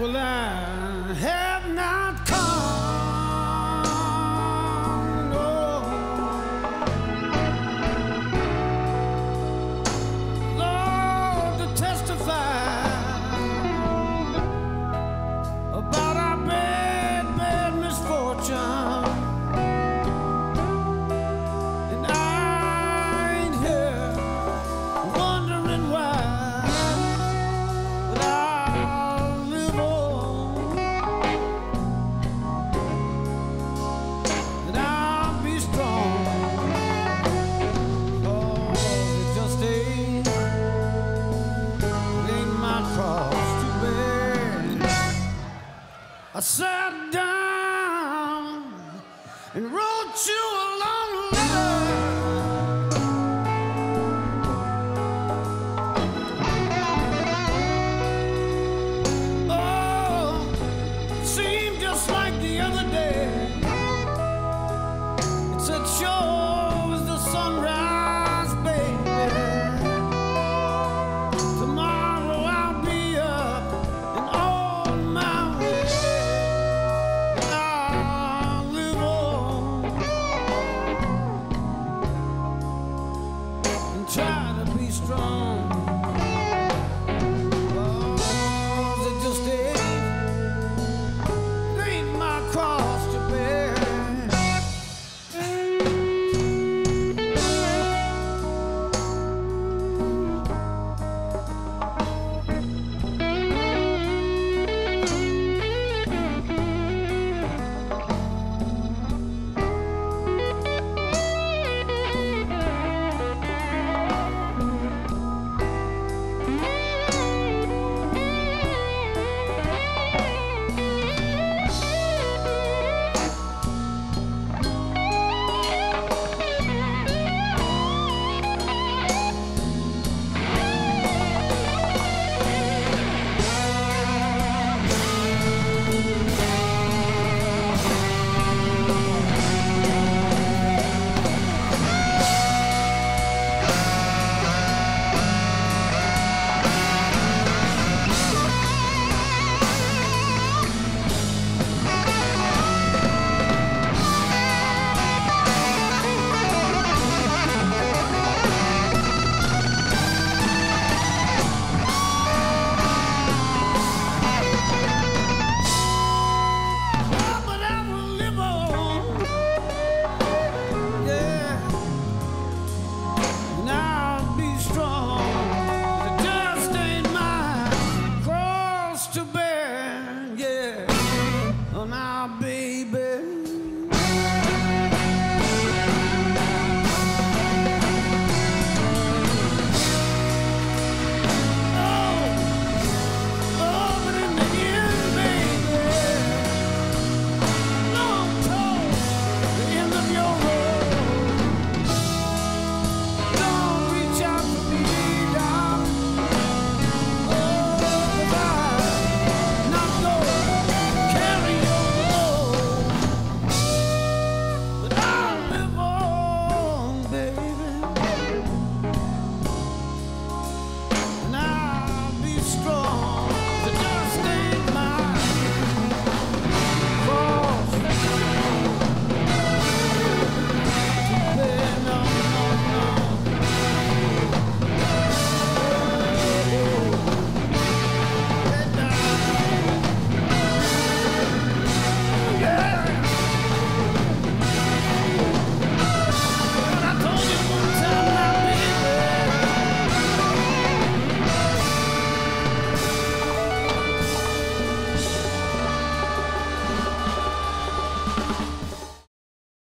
Well, I have not come, no, Lord, to testify about our bad, bad misfortune. And I ain't here wondering why. But I'll live on, and I'll be strong. Cause it just ain't my cross to bear. I sat down and wrote you a long letter. Oh, seemed just like the other day. It said, sure as the sunrise, baby. Tomorrow I'll be up and on my way. I'll live on and try to be strong.